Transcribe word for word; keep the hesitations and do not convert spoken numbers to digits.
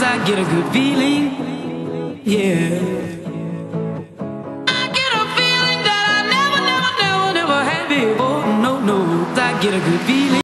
I get a good feeling, yeah. I get a feeling that I never, never, never, never had before. No, no, I get a good feeling.